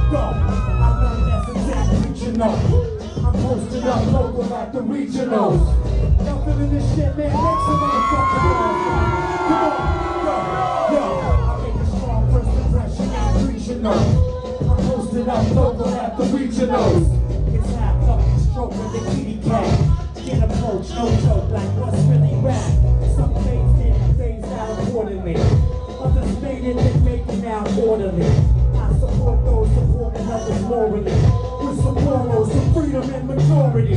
Go. I learned that's exactly what you know. I'm posted up local like the regionals. Y'all feeling this shit, man? Make some motherfucking noise. Come on, go. Yo, I make a strong first impression as regional. I'm posted up local at the regionals. It's half up the stroke of the kitty cat. Get approached, no joke, like what's really rap. Some phased in and phased out accordingly. Others made it and making out orderly. I support those supporting others morally. With some morals, some freedom and majority.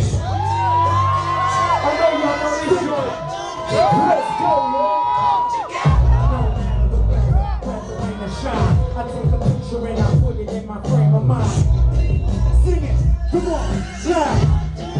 I know y'all know this joint. Let's go, y'all. No matter the weather, rain or shine, I take a picture and I put it in my frame of mind. Sing it, come on, slide.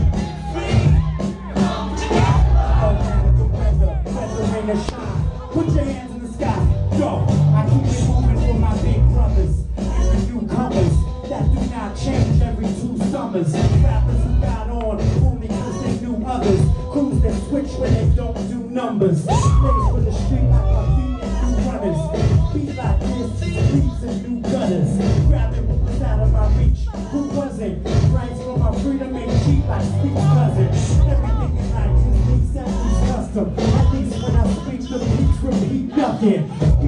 Put your hands in the sky, yo. I keep it moving for my big brothers and the newcomers that do not change every 2 summers. Rappers who got on only cause they knew others. Crews that switch when they don't do numbers. Plays for the street like my feet and new runners. Beats like this, beats and new gunners. Grabbing what was out of my reach. Who wasn't? Rights for my freedom ain't cheap like Steve's cousin. Everything in life is me, custom. At least when I speak, the beats repeat nothing.